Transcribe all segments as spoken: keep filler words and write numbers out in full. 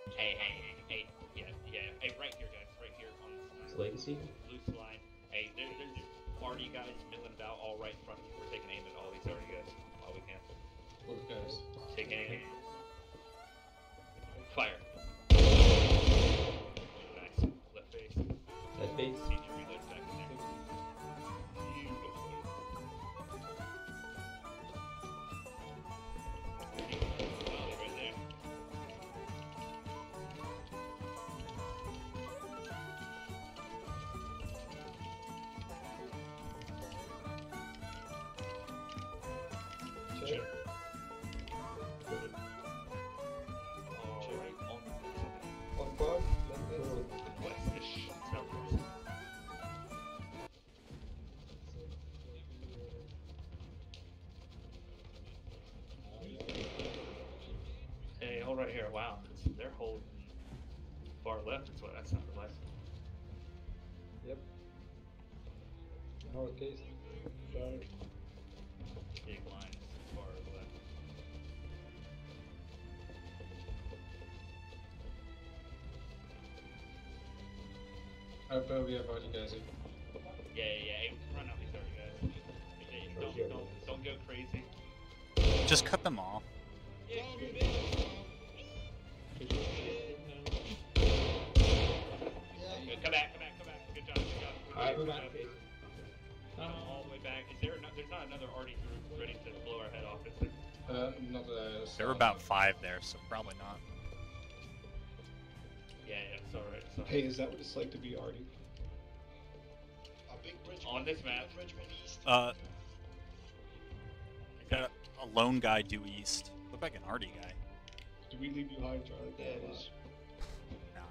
Hey, hey, hey, yeah, yeah, hey, right here, guys, right here on this uh, Legacy? loose line. Hey, there, there's arty guys milling about all right in front of you. We're taking aim at all these arty guys while we can. What guys? Take aim. Fire. Nice. Left face. Left face? Senior reload back in there. Beautiful. Volley right there. Check. Alright, on On five, left face. west-ish, southwest. Hey, hold right here. Wow, they're holding far left. That's what that sounded like. Yep. Hard case. Got it. Big lines far left. I probably have already guys here. Yeah, yeah, yeah. Hey, run out these other guys. Hey, hey, don't, don't, don't go crazy. Just cut them off. Yeah, come back, come back, come back. Good job, good job. Alright, Good we're job. back. Come all the way back. Is there? No, there's not another arty group ready to blow our head off, is there? Uh, not that I There were about five there, so probably not. Yeah, yeah. It's all right. It's all right. Hey, is that what it's like to be Artie? On this map. Uh, I got a, a lone guy due east. Look like an arty guy. Did we leave you high, Charlie? Yeah, it is. No.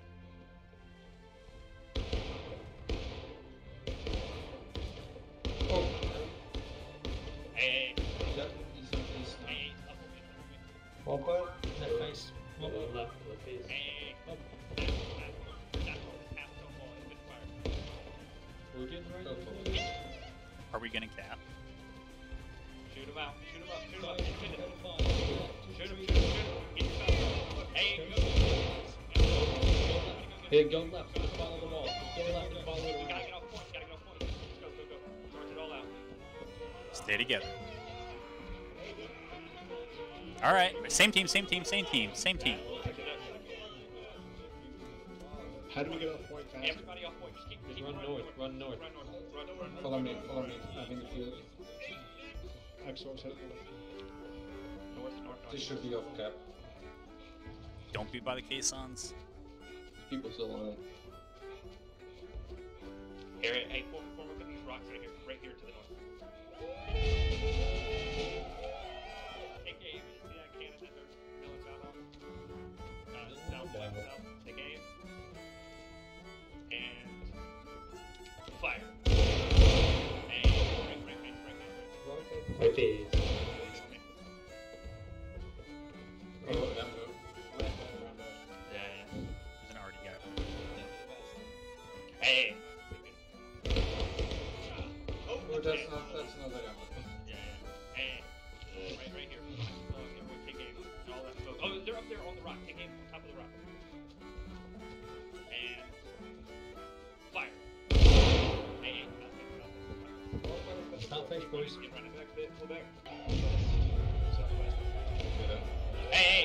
Oh! Hey, hey, Yep, he's in face now. hey, up a bit, up One point. Left face. One left, left face. a bit. Hey, hey, Oh. hey. That, that, that half stone wall has been fired. We're getting right. Are we gonna cap? Shoot him out. Shoot him up. Shoot him up. Shoot him. Shoot him. Shoot him. Shoot him. Get him out. Hey, go. Hey, go left. Just follow the wall. Go left and follow We it gotta around. get off point. Gotta get off point. Just go, go, go. Sort it all out. Stay together. All right, same team, same team, same team, same team. How do we get off point faster? Everybody off point. Just keep, Just keep run running north, run north. Run north. Run, run, run, Follow run, me, run, follow run, me. run. I think if you... X-Source head. North, north, north. This should be off cap. Don't be by the caissons. People still on it. Here, hey, form, form up in these rocks right here. Right here to the north. Take aim. You see that cannon that they're milling about on? Uh, south, south, south. Take aim. And... fire. Hey, break, break, break, break, break. Right face. Oh, that move. Yeah, yeah. There's an arty guy. Hey! Oh, that's not, that's another guy. Yeah, yeah. Hey, right, right here. Uh, everyone take aim. And all that smoke. Oh, they're up there on the rock. Take aim. Top of the rock. And... fire. Hey, hey. Top face, boys. Get running back a bit. Pull back. Yeah. Hey, hey!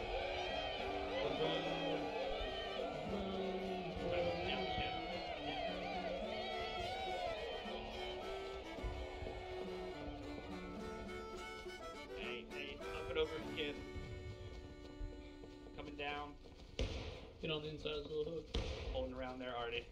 Hey, hey, up and over, kid. Coming down, Get on the inside of the little hook. holding around there, Artie.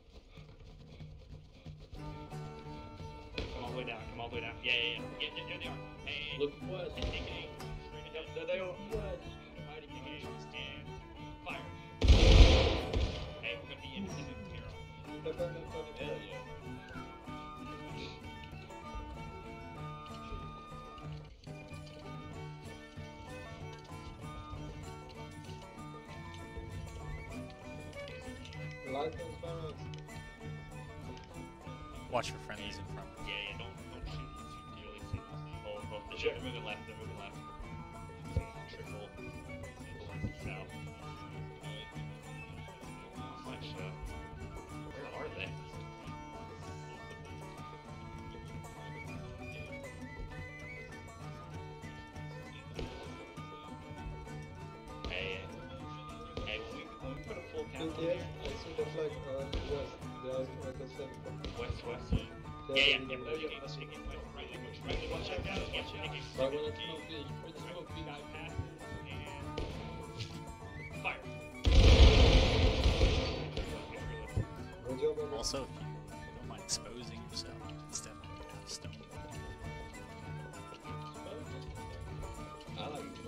Come all the way down, come all the way down. Yeah, yeah, yeah. Yeah, there they are. Hey, hey. Look west. And take aim. Straight ahead. There they are. West. Hiding take aim. And fire. Hey, we're gonna be independent here. Hell yeah. Watch for friendlies in front. Yeah, yeah, don't don't shoot unless you really see them. Hold, hold. They're moving left, they're moving left. triple. South. Much, uh, where are they? Hey, hey, when we, when we put a full count on Yeah, here, I see the flag uh, west. There's uh, the same. west, west. Yeah, yeah, yeah. Oh, you gave us a game. Right, right, right. One check out. Yeah, check it. Right where the smoke is, where the smoke is. Guy pass and fire. Good job, everyone. Also, if you don't mind exposing yourself, instead of have stone. I like it.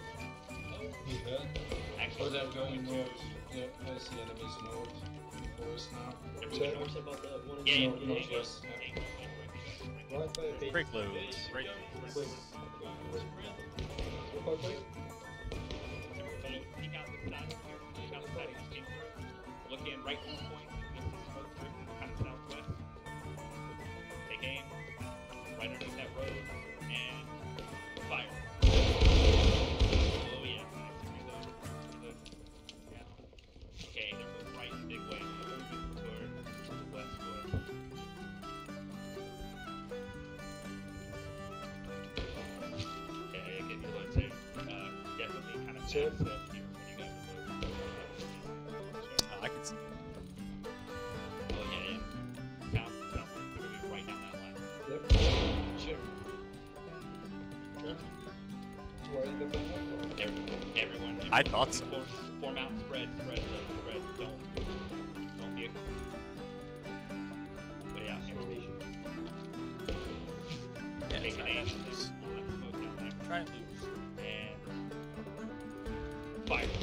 Yeah. Actually, Or that going north. Yeah, I see enemies north. Forest now. Check. North about that one in Yeah, the yeah, north, yeah, northwest. yeah, yeah, yeah. Right by it. Break loads, right there. Quick. Look how quick. Peek out the side here. Peek out the side of your skin. Look in right to the point. This is smoke through kind of southwest. Take aim. Right underneath that road. And fire. Oh yeah. Nice. Reload. Reload. Yeah. Okay, they're moving right in a big way. They're moving toward the west west. Okay, again, your loads are uh, definitely kind of Check. fast up here when you guys load. Oh, I can see. Oh yeah, yeah. South, south. We're gonna be right down that line. Yep. Sure. Why in the back? Every, everyone. I thought so. Form, form out, spread, spread, spread. Don't, don't be. But yeah, information. Yeah, Take try an aim. and lose. We'll have smoke down there. Try and lose. And fire.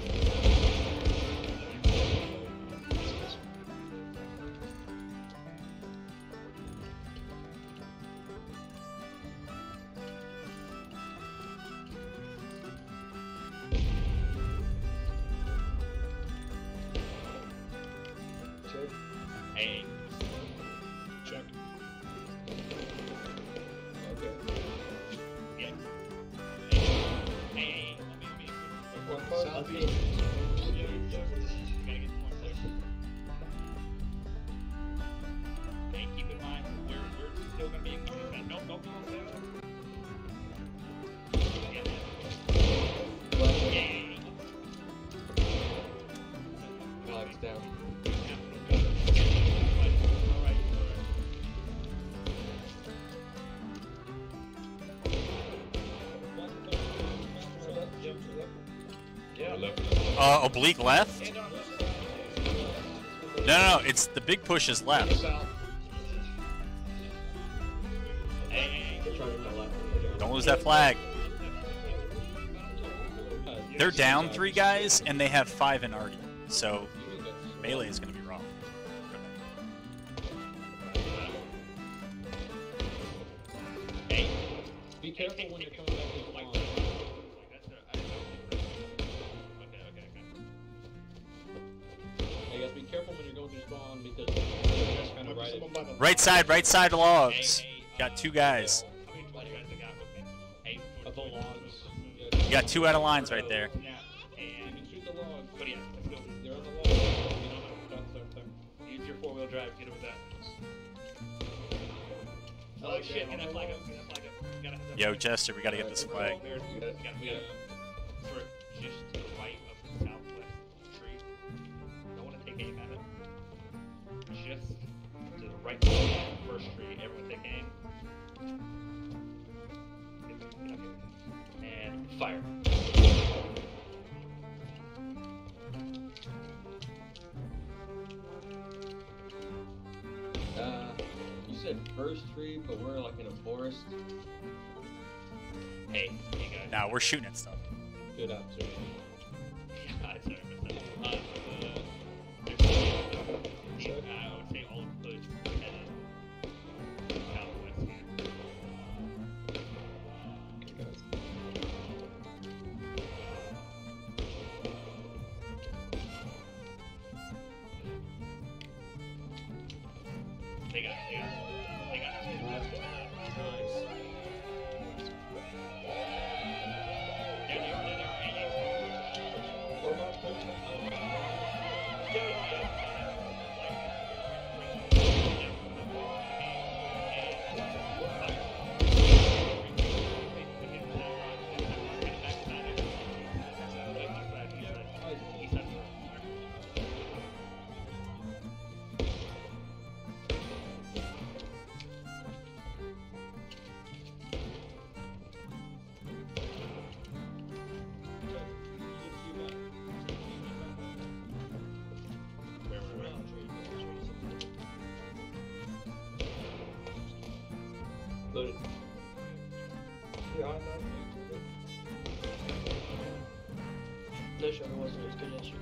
Check. Hey. Check. Okay. Yeah. Hey, hey, hey. Let me, let me. One part. Southeast. You gotta get more clear. Okay, keep in mind, we're, we're still gonna be in combat. Nope, nope, nope, nope. Yeah, yeah. One Yeah, part. yeah, yeah. Alex down. Yeah. Left. Uh, oblique left? No, no, no, it's the big push is left. Don't lose that flag. They're down three guys, and they have five in Artie, so melee is going to be rough. Be careful when you're coming back to the line. Hey guys, be careful when you're going through spawn because they're just kind of right at Right side, right side logs. Got two guys. of the logs. You got two out of lines right there. You And can shoot the logs. but yeah, let's go. They're on the logs. You know, don't start there. Use your four-wheel drive. Get over that. Oh shit! Get that flag up. Get that flag up. You gotta have that Yo, flag. Jester, we got to get this flag. We gotta, we gotta, we gotta, for just to the right of the southwest tree. Don't want to take aim at it. Just to the right of the first tree. Everyone take aim. And fire. Uh, you said first tree, but we're like in a forest. Hey, hey guys. Nah, we're shooting at stuff. Good observation. Yeah, sorry, I missed that. Uh, the, there's, the, I would say all of the headed southwest here. Okay, guys. They got, they got, they got two. Nice. There they are, there they are. fish over wasn't as good yesterday.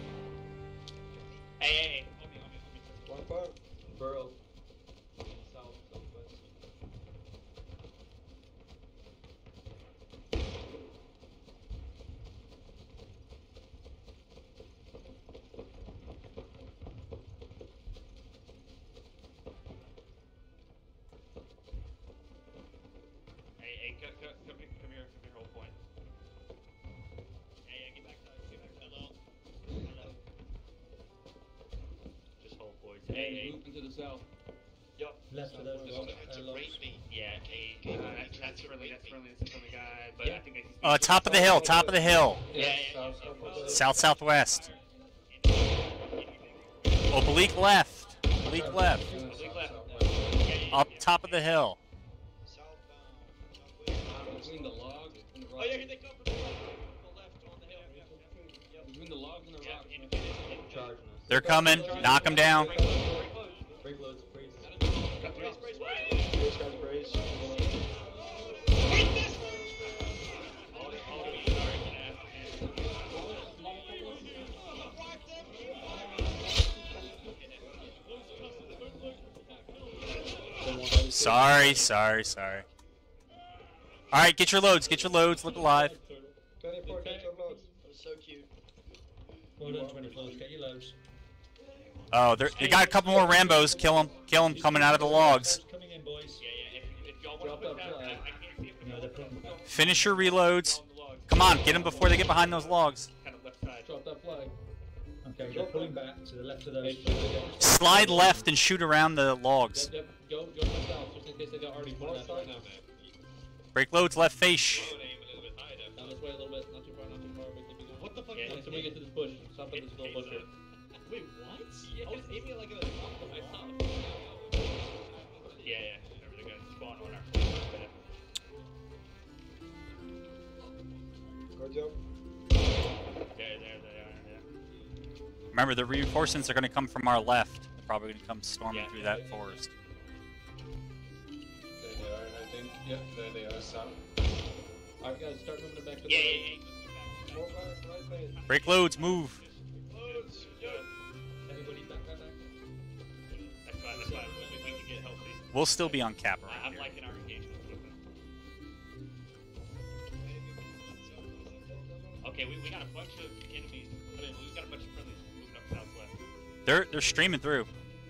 Hey, hey, hey. On me, on me, on me. One part. Burrow. South, southwest. Hey, hey, come, come, come here, come here, come here, hold point. Hey, hey, get back to us, get back to us. Hello. Hello. Just hold, boys. Hey, hey. Move into the south. Yup. Left of those. Well, uh, uh, lobes. Yeah, hey, uh, that's, that's friendly, that's friendly, that's friendly guy, but I think I see Uh, top of the hill, top of the hill. Yeah, yeah, yeah, south, yeah, south, yeah. South southwest. Oblique left. Oblique left. Uh, Oblique south, left. southwest. Yeah, yeah, Up yeah. top of the hill. Between the logs and the Oh rocks. yeah, here they come from the left, from the left on the hill. Yep, yep, yep. Between the logs and the Yep, rocks. in- man. in- in- in- Charging us. They're coming. Knock them down. Break loads, break loads. Break loads, freeze. Got brace, brace, brace. Brace, guys, brace. Hit this! All the- all the stars and Sorry, sorry, sorry. All right, get your loads. Get your loads. Look alive. twenty-four, get your loads. That was so cute. Well done, twenty-fours. Get your loads. Oh, they're- they got a couple more Rambos. Kill them. Kill them coming out of the logs. Coming in, boys. Yeah, yeah, if, if y'all want Drop to put that down, I, flag. I can't see if No, they're putting back. Finish your reloads. on the log. Come on, get them before they get behind those logs. Kind of left side. Drop that flag. Okay, they're pulling back to the left of those. Hey, shoot it down. Slide left and shoot around the logs. Yep, yep. Go, go to the south, just in case they got already put that right now. Break loads left face. Down this way a little bit, not too far, not too far. We keep it going. What the fuck? Yeah, until we get to this bush. Stop at this little bush here. Wait, what? Yeah, I was aiming like a top of my top. Yeah, yeah. Remember they're gonna spawn on our flag. Good job. There, there, they are. Yeah. Remember, the reinforcements are going to come from our left. They're probably going to come storming Yeah. through that forest. There they are, I think. Yeah, there they are, south. Alright, guys, start moving it back to the Yeah, right. yeah, yeah. Four guys, right face. Break loads, move. Loads. Yeah. Everybody back, back, back. That's fine, that's fine. We, we can get healthy. We'll still be on cap I, right I'm here. liking our engagement with them. Okay, we, we got a bunch of enemies. I mean, we've got a bunch of friendlies moving up southwest. They're they're streaming through.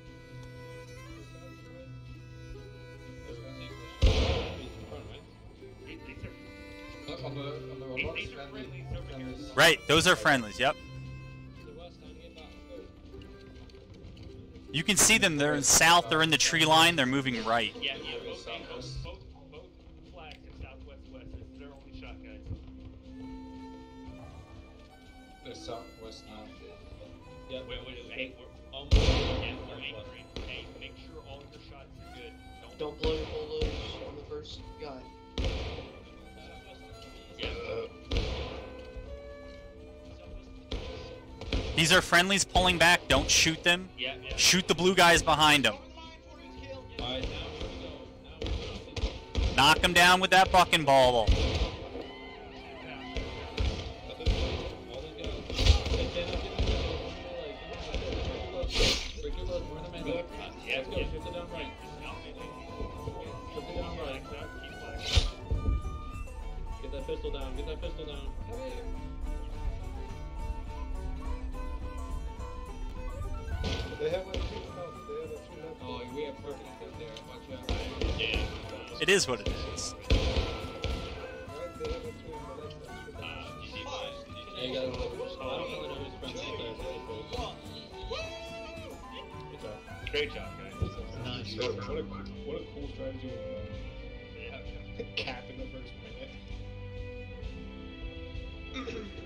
He's in front, right? These, these are, Uh, on the, on the these, rocks, these are friendly. friendlies over here. friendlies. Right, those are friendlies. Yep. To the west, down here, back. You can see them. They're in south. They're in the tree line. They're moving right. Yeah, yeah, both, both, Southwest. both, both flags are southwest west. This is their only shot, guys. The southwest now. Yeah, Wait, wait, wait, hey, we're almost. yeah, we're anchoring. Hey, make sure all your shots are good. Don't, Don't blow your whole loads on the first guy. Yeah. These are friendlies pulling back. Don't shoot them. Yeah, yeah. Shoot the blue guys behind them. Alright, now here we go. Now we're going. Knock them down with that bucking ball. All these guys. They cannot get the break your load, we're in the main load. Yeah, Let's go, yeah. shift it down right. Shift it down right. Get that pistol down, get that pistol down. Come here. They have a tree now. They have a tree left. Oh, we have perfect up there. Watch out. Yeah. It is what it is. Right, they have a tree on the left side. Yeah, you got it. I don't really know who's friendly with that. Good job. Great job, guys. Nice. What a, what a, what a cool strategy of uh, Yeah. cap in the first minute.